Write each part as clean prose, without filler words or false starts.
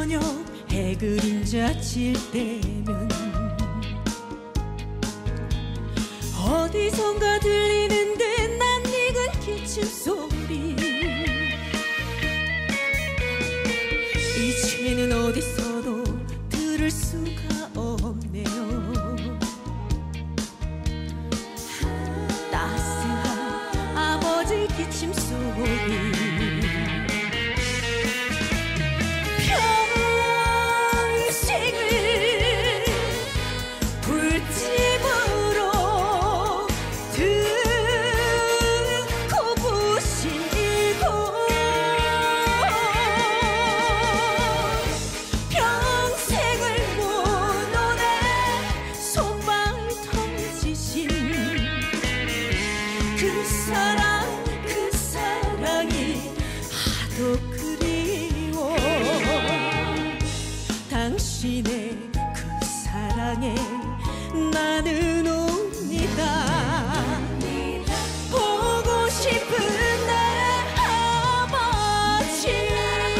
저녁 해 그림자 칠 때면 어디선가 들리는데 낯익은 기침 소리. 이제는 어디서도 들을 수가 없네요. 따스한 아버지 기침 소리. 그 사랑이 하도 그리워. 당신의 그 사랑에 나는 옵니다. 보고 싶은 내 아버지.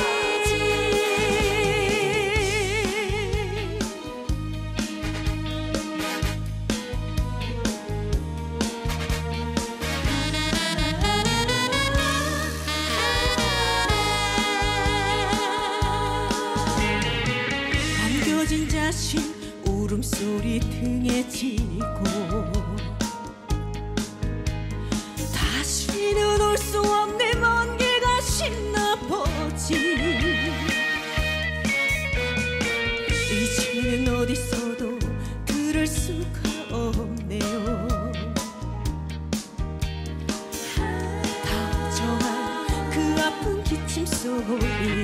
안겨진 자신 울음소리 등에 지고 다시는 올 수 없는 먼 길 가신 아버지. 이제는 어디서도 들을 수가 없네요. 다정한 그 아픈 기침 소리.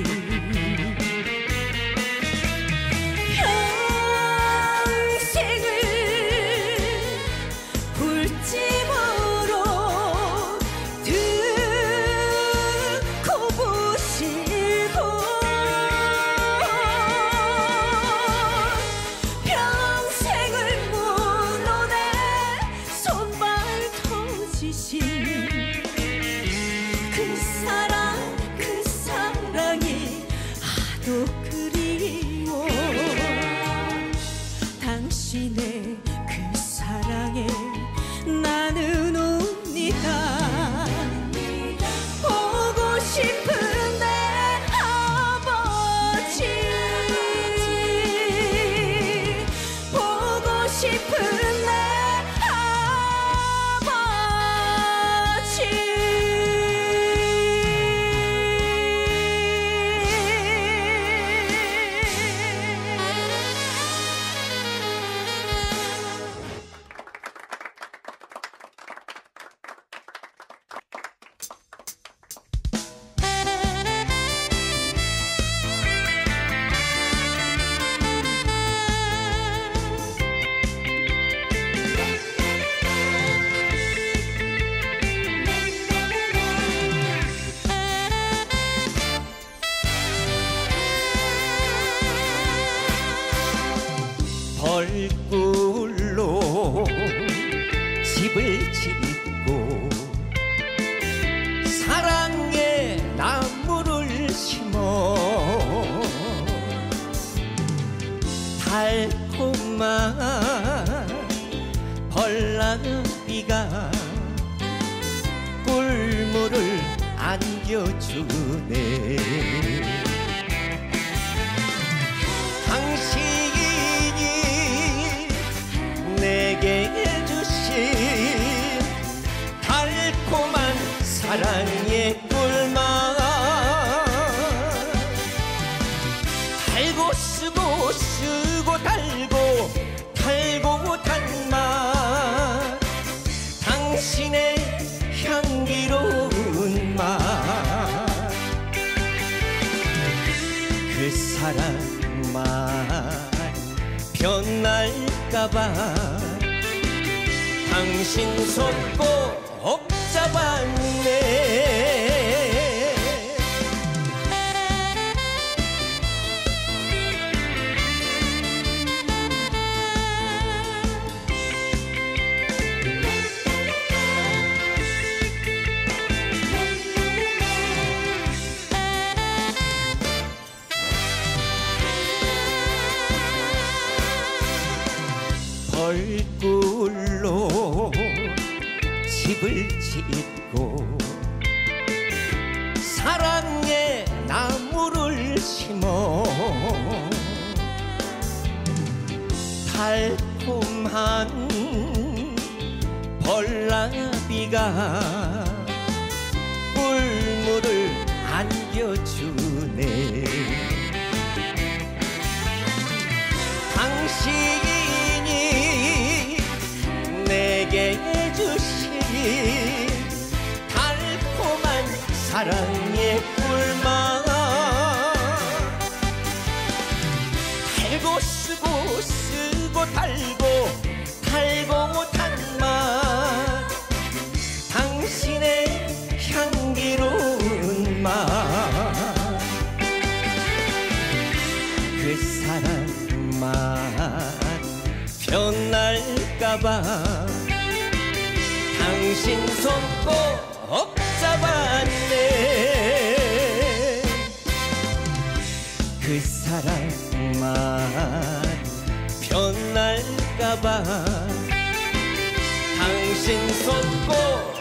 그 사랑이 하도 그리워. 당신의 그 사랑에 나는 옵니다. 보고 싶은 내 아버지. 보고 싶은 벌꿀로 집을 짓고 사랑의 나무를 심어 달콤한 벌나비가 꿀물을 안겨주네. 당신이 내게 주신 달콤한 사랑의 꿀맛. 달고 쓰고 쓰고 달고 달고 단 맛. 당신의 향기로운 맛. 그 사랑만 변할까봐 당신 손 꼭 잡았네. 심어 달콤한 벌나비가 꿀물을 안겨주네. 당신이 내게 주신 달콤한 사랑의 꿀맛, 달고 쓰고 쓰고 달고 달고 단맛, 당신의 향기로운 맛. 그 사랑 맛 변할까봐 당신 손 꼭 잡았네. 그 사랑 맛 변할까봐 당신 손 꼭